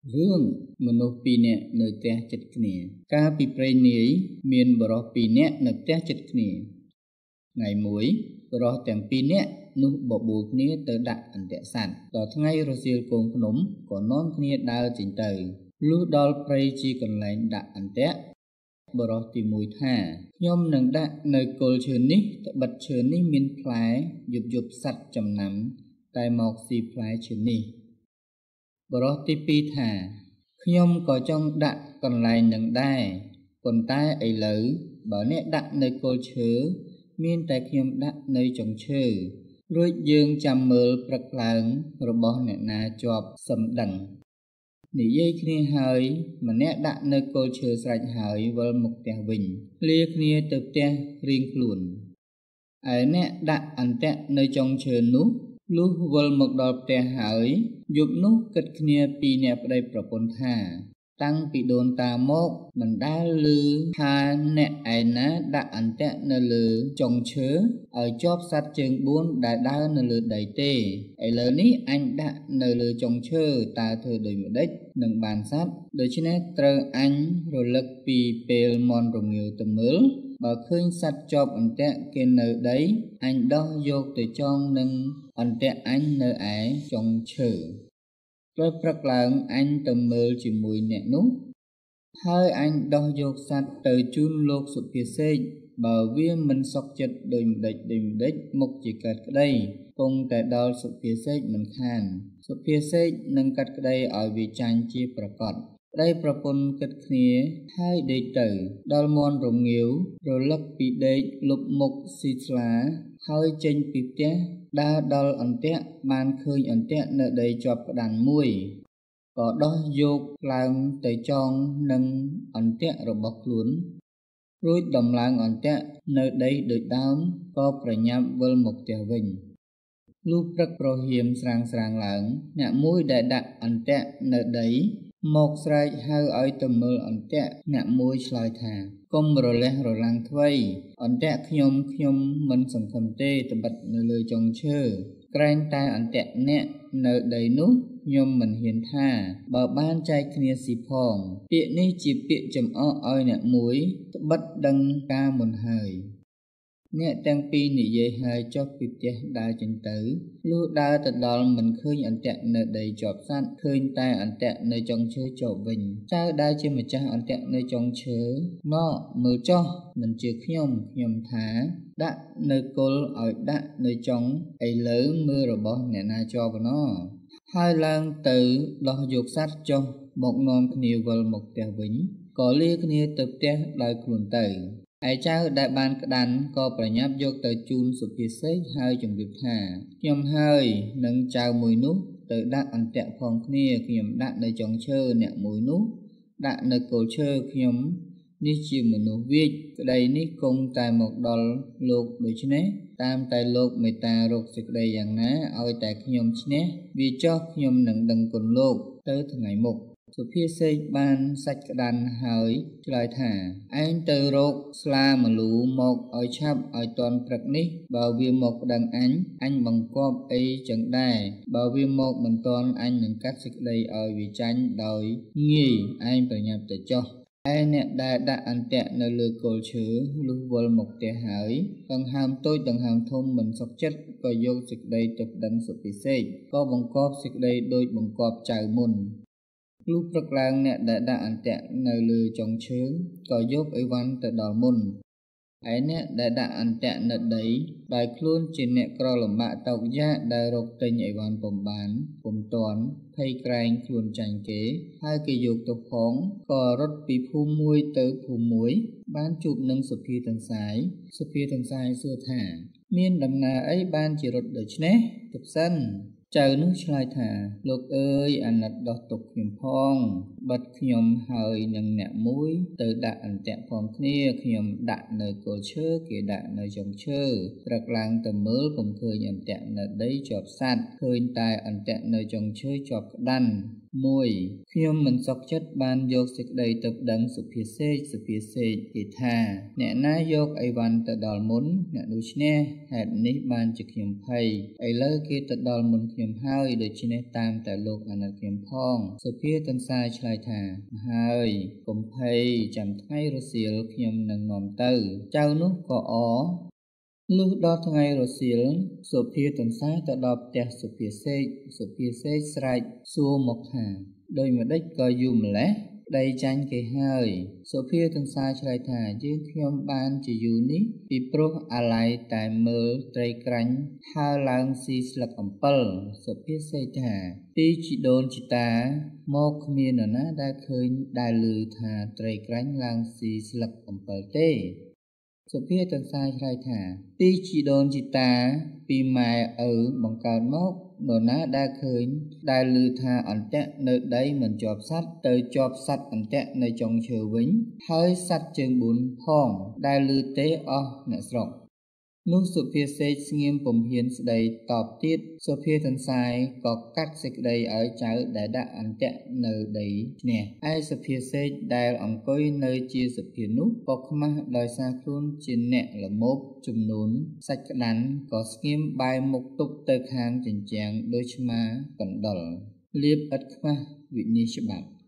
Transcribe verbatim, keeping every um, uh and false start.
រឿងមនុស្សពីរនាក់នៅផ្ទះជិតគ្នាកាលពីព្រេងនាយមានបុរសពីរនាក់នៅផ្ទះជិតគ្នាថ្ងៃមួយបុរសទាំងពីរនាក់នោះបបួលគ្នាទៅដាក់អន្ទាក់សត្វដល់ថ្ងៃរសៀលកូនភ្នំក៏នាំគ្នាដើរចេញទៅលុះដល់ព្រៃជាកន្លែងដាក់អន្ទាក់បុរសទីមួយថាខ្ញុំនឹងដាក់នៅគល់ឈើនេះត្បិតឈើនេះមានផ្លែយប់យប់សត្វចំណាំតែមកស៊ីផ្លែឈើនេះបុរសទីពីរថាខ្ញុំក៏ចង់ដាក់កន្លែងនឹងដែរប៉ុន្តែឥឡូវបើអ្នកដាក់នៅគល់ឈើមានតែខ្ញុំដាក់នៅចុងឈើរួចយើងចាំមើលព្រឹកឡើងរបស់អ្នកណាជាប់សឹមដឹងនិយាយគ្នាហើយម្នាក់ដាក់នៅគល់ឈើស្រេចហើយវិលមកផ្ទះវិញលាគ្នាទៅផ្ទះរៀងខ្លួនឯអ្នកដាក់អន្ទាក់នៅចុងឈើនោះលុះវិលមកដល់ផ្ទះហើយយប់នោះគិតគ្នាពីរនាក់ប្តីប្រពន្ធថាតាំងពីដូនតាមកមិនដែលឮថាអ្នកឯណាដាក់អន្ទាក់នៅលើចុងឈើឲ្យជាប់សត្វជើងបួនដែលដើរនៅលើដីទេឥឡូវនេះអញដាក់នៅលើចុងឈើតើធ្វើដូចម្ដេចនឹងបានសត្វដូច្នេះត្រូវអញរលឹកពីពេលមន់រងាវទៅមើលបើឃើញសត្វជាប់អន្ទាក់គេនៅដីអញដោះយកទៅចងនឹងអន្ទាក់អញនៅឯចុងឈើព្រឹកព្រឹកឡើងអញទៅមើលជាមួយអ្នកនោះហើយអញដោះយកសត្វទៅជូនលោកសុភាសេកបើវាមិនសុខចិត្តដូចម្ដេចដូចម្ដេចមុខជាកើតក្តីគង់តែដល់សុភាសេកមិនខានសុភាសេកនឹងកាត់ក្តីឲ្យវាចាញ់ជាប្រកបប្តីប្រពន្ធគិតគ្នាហើយដេកទៅដល់មាន់រងាវរលឹកពីដេកលុបមុខស៊ីស្លាហើយចេញពីផ្ទះដើរដល់អន្ទាក់បានឃើញអន្ទាក់នៅដីជាប់ក្តាន់មួយក៏ដោះយកឡើងទៅចងនឹងអន្ទាក់របស់ខ្លួនរួចដំឡើងអន្ទាក់នៅដីដូចដើមក៏ប្រញាប់វិលមកផ្ទះវិញលុះព្រឹកប្រហៀមស្រាងស្រាងឡើងអ្នកមួយដែលដាក់អន្ទាក់នៅដីមកស្រែកហៅឲ្យទៅមើលអន្ទាក់អ្នកមួយឆ្លើយថាកុំរលះរលាំងថ្វីអន្ទាក់ខ្ញុំខ្ញុំមិនសង្ឃឹមទេត្បិតនៅលើចុងឈើក្រែងតែអន្ទាក់អ្នកនៅដីនោះខ្ញុំមិនហ៊ានថាបើបានចែកគ្នាស៊ីផងពាក្យនេះជាពាក្យចំអកឲ្យអ្នកមួយត្បិតដឹងការមុនហើយអ្នកទាំងពីរនិយាយហើយចុះពីផ្ទះដើរចេញទៅលុះដើរទៅដល់មិនឃើញអន្ទាក់នៅដីជាប់សត្វឃើញតែអន្ទាក់នៅចុងឈើជាប់វិញចៅដែលជាម្ចាស់អន្ទាក់នៅចុងឈើណោមើលចុះមិនជឿខ្ញុំខ្ញុំថាដាក់នៅគល់ឲ្យដាក់នៅចុងឥឡូវមើលរបស់អ្នកណាជាប់ណោហើយឡើងទៅដោះយកសត្វចុះមកនាំគ្នាវិលមកផ្ទះវិញក៏លាគ្នាទៅផ្ទះដោយខ្លួនទៅឯចៅដែលបានក្តាន់ក៏ប្រញាប់យកទៅជូនសុភាសេកហើយជម្រាបថាខ្ញុំហើយនឹងចៅមួយនោះទៅដាក់អន្ទាក់ផងគ្នាខ្ញុំដាក់នៅចុងឈើអ្នកមួយនោះដាក់នៅគល់ឈើខ្ញុំនេះជាមនុស្សវាចក្តីនេះគង់តែមកដល់លោកដូច្នេះតាមតែលោកមេត្តារកសេចក្តីយ៉ាងណាឲ្យតែខ្ញុំឈ្នះវាចោះខ្ញុំនឹងដឹងគុណលោកទៅថ្ងៃមុខសុភាសេកបានសាច់ក្តាន់ហើយឆ្លើយថាឯងទៅរកស្លាមលូមកឲ្យឆាប់ឲ្យតន់ព្រឹកនេះបើវាមកប្តឹងអញអញបង្គាប់អីចឹងដែរបើវាមកមិនតន់អញនឹងកាត់សេចក្តីឲ្យវាចាញ់ដោយងាយឯងប្រញាប់ទៅចុះឯអ្នកដែលដាក់អន្ទាក់នៅលើគល់ឈើលុះវិលមកផ្ទះហើយដង្ហើមតូចដង្ហើមធំមិនសុខចិត្តក៏យកសេចក្តីទៅប្តឹងសុភាសេកក៏បង្គាប់សេចក្តីដូចបង្គាប់ចៅមុនលុះព្រឹកឡើងអ្នកដែលដាក់អន្ទាក់នៅលើចុងឈើក៏យកអីវ៉ាន់ទៅដល់មុនឯអ្នកដែលដាក់អន្ទាក់នៅដីដោយខ្លួនជាអ្នកក្រលំបាកតោកយ៉ាកដែលរកទិញអីវ៉ាន់ពុំបានពុំទាន់ភ័យក្រែងខ្លួនចាញ់គេហើយគេយកទៅផងក៏រត់ពីភូមិមួយទៅភូមិមួយបានជួបនឹងសុភាទន្សាយសុភាទន្សាយសួរថាមានដំណើរអីបានជារត់ដូច្នេះទប់សិនចៅនោះឆ្លើយថាលោកអើយអាណិតដោះទុកខ្ញុំផងបិទខ្ញុំហើយនឹងអ្នកមួយទៅដាក់អន្ទាក់ផងគ្នាខ្ញុំដាក់នៅគល់ឈើគេដាក់នៅចុងឈើព្រឹកឡើងទៅមើលពុំឃើញអន្ទាក់នៅដីជាប់សត្វឃើញតែអន្ទាក់នៅចុងឈើជាប់ក្តាន់មួយខ្ញុំមិនសុខចិត្តបានយកសេចក្តីទៅប្តឹងសុភាសេកសុភាសេកគេថាអ្នកណាយកអីវ៉ាន់ទៅដល់មុនអ្នកនោះឈ្នះហេតុនេះបានជាខ្ញុំភ័យឥឡូវគេទៅដល់មុនខ្ញុំហើយដូច្នេះតាមតែលោកអាណិតខ្ញុំផងសុភាទន្សាយឆ្លើយថាហើយកុំភ័យចាំថ្ងៃរសៀលខ្ញុំនឹងនាំទៅចៅនោះក៏អលុះដល់ថ្ងៃរសៀលសុភាទន្សាយទៅដល់ផ្ទះសុភាសេកសុភាសេកស្រែកសួរមកថាដូចម្ដេចក៏យូរម្ល៉េះប្តីចាញ់គេហើយសុភាទន្សាយឆ្លើយថាយើងខ្ញុំបានជាយូរនេះពីព្រោះអាឡ័យតែមើលត្រីក្រាញ់ហើរឡើងស៊ីស្លឹកអំពិលសុភាសេកថាពីជីដូនជីតាមកគ្មាននរណាដែលឃើញដែលឮថាត្រីក្រាញ់ឡើងស៊ីស្លឹកអំពិលទេសុភាទន្សាយឆ្លើយថាពីជីដូនជីតាពីម៉ែឪបង្កើតមកនរណាដែលឃើញដែលឮថាអន្ទាក់នៅដីមិនជាប់សត្វទៅជាប់សត្វអន្ទាក់នៅចុងឈើវិញហើយសត្វជើងបួនផងដែលឮទេអស់អ្នកស្រុកនោះសុភាសេកស្ងៀមពុំហ៊ានស្ដីតបទៀតសុភាទន្សាយក៏កាត់សេចក្តីឲ្យចៅដែលដាក់អន្ទាក់នៅដីឈ្នះឯសុភាសេកដែលអង្គុយនៅជាសុភានោះក៏ខ្មាស់ដោយសារខ្លួនជាអ្នកល្មោបជំនូនសាច់ក្តាន់ក៏ស្ងៀមបែរមុខទប់ទៅខាងជញ្ជាំងដោយឆ្មាកណ្ដុរលៀបឥតខ្មាស់វិនិច្ឆ័យច្បាប់